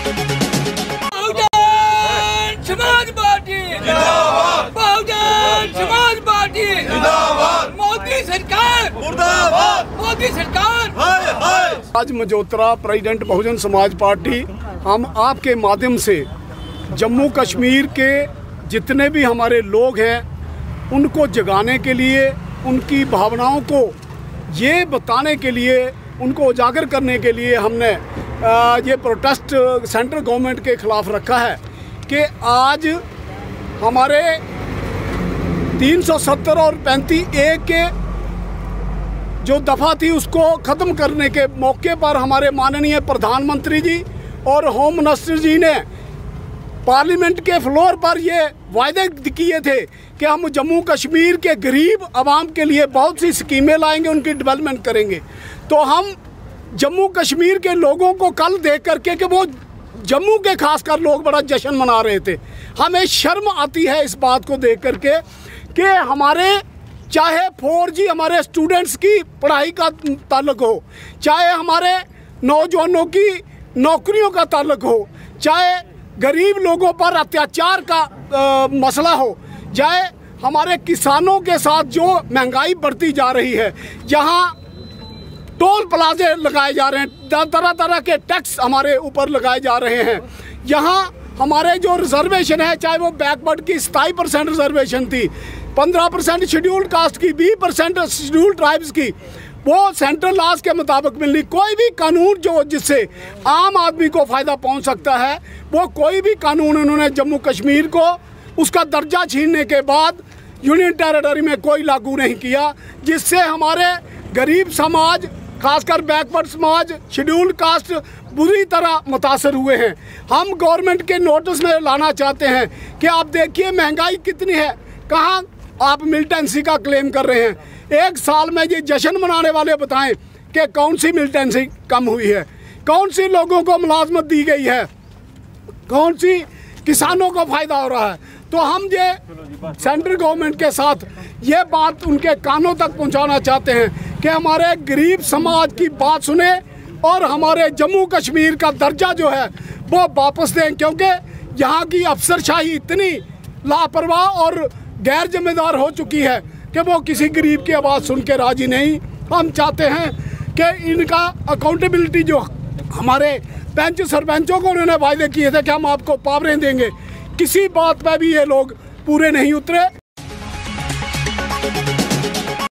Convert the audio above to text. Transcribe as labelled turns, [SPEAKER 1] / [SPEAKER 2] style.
[SPEAKER 1] समाज पार्टी जिंदाबाद, बहुजन समाज पार्टी जिंदाबाद, मोदी सरकार मुर्दाबाद, मोदी सरकार हाय हाय।
[SPEAKER 2] आज मजोत्रा प्रेसिडेंट बहुजन समाज पार्टी हम आपके माध्यम से जम्मू कश्मीर के जितने भी हमारे लोग हैं उनको जगाने के लिए, उनकी भावनाओं को ये बताने के लिए, उनको उजागर करने के लिए हमने ये प्रोटेस्ट सेंट्रल गवर्नमेंट के ख़िलाफ़ रखा है कि आज हमारे 370 और 35A के जो दफ़ा थी उसको ख़त्म करने के मौके पर हमारे माननीय प्रधानमंत्री जी और होम मिनिस्टर जी ने पार्लियामेंट के फ्लोर पर ये वायदे किए थे कि हम जम्मू कश्मीर के गरीब आवाम के लिए बहुत सी स्कीमें लाएंगे, उनकी डेवलपमेंट करेंगे। तो हम जम्मू कश्मीर के लोगों को कल देख करके कि वो जम्मू के खासकर लोग बड़ा जश्न मना रहे थे, हमें शर्म आती है इस बात को देख करके कि हमारे चाहे 4G हमारे स्टूडेंट्स की पढ़ाई का ताल्लुक हो, चाहे हमारे नौजवानों की नौकरियों का ताल्लुक हो, चाहे गरीब लोगों पर अत्याचार का मसला हो, चाहे हमारे किसानों के साथ जो महंगाई बढ़ती जा रही है, जहाँ टोल प्लाजे लगाए जा रहे हैं, तरह तरह के टैक्स हमारे ऊपर लगाए जा रहे हैं, यहाँ हमारे जो रिजर्वेशन है, चाहे वो बैकवर्ड की 27% रिजर्वेशन थी, 15% शेड्यूल्ड कास्ट की, 20% शेड्यूल्ड ट्राइब्स की, वो सेंट्रल लॉज के मुताबिक मिलनी। कोई भी कानून जो जिससे आम आदमी को फ़ायदा पहुंच सकता है, वो कोई भी कानून उन्होंने जम्मू कश्मीर को उसका दर्जा छीनने के बाद यूनियन टेरिटरी में कोई लागू नहीं किया, जिससे हमारे गरीब समाज, खासकर बैकवर्ड समाज, शेड्यूल्ड कास्ट बुरी तरह मुतासर हुए हैं। हम गवर्नमेंट के नोटिस में लाना चाहते हैं कि आप देखिए महंगाई कितनी है, कहाँ आप मिलिटेंसी का क्लेम कर रहे हैं। एक साल में ये जश्न मनाने वाले बताएं कि कौन सी मिलिटेंसी कम हुई है, कौन सी लोगों को मुलाजमत दी गई है, कौन सी किसानों को फ़ायदा हो रहा है। तो हम ये सेंट्रल गवर्नमेंट के साथ ये बात उनके कानों तक पहुंचाना चाहते हैं कि हमारे गरीब समाज की बात सुने और हमारे जम्मू कश्मीर का दर्जा जो है वो वापस दें, क्योंकि यहाँ की अफसरशाही इतनी लापरवाह और गैर जिम्मेदार हो चुकी है कि वो किसी गरीब की आवाज़ सुन के राजी नहीं। हम चाहते हैं कि इनका अकाउंटेबिलिटी जो हमारे पंच सरपंचों को उन्होंने वायदे किए थे कि हम आपको पावरें देंगे, किसी बात पर भी ये लोग पूरे नहीं उतरे।